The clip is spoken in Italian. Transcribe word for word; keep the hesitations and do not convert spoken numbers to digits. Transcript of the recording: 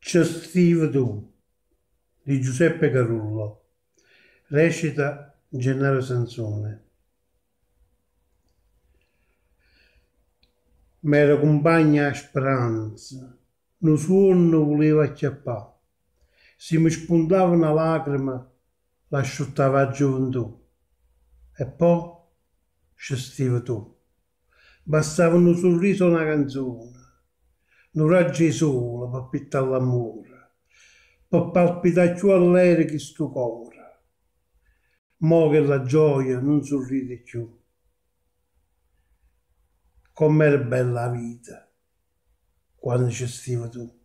C'è Steve tu di Giuseppe Carullo, recita Gennaro Sansone. M'era compagna a speranza, no suono voleva acchiappare. Se mi spuntava una lacrima, l'asciuttava a gioventù. E poi c'è Steve tu. Bastava un sorriso e una canzone, un raggio di sole per pittare l'amore, per palpitare più all'aria che sto cuore. Mo che la gioia non sorride più. Com'era bella la vita quando c'è Steve tu.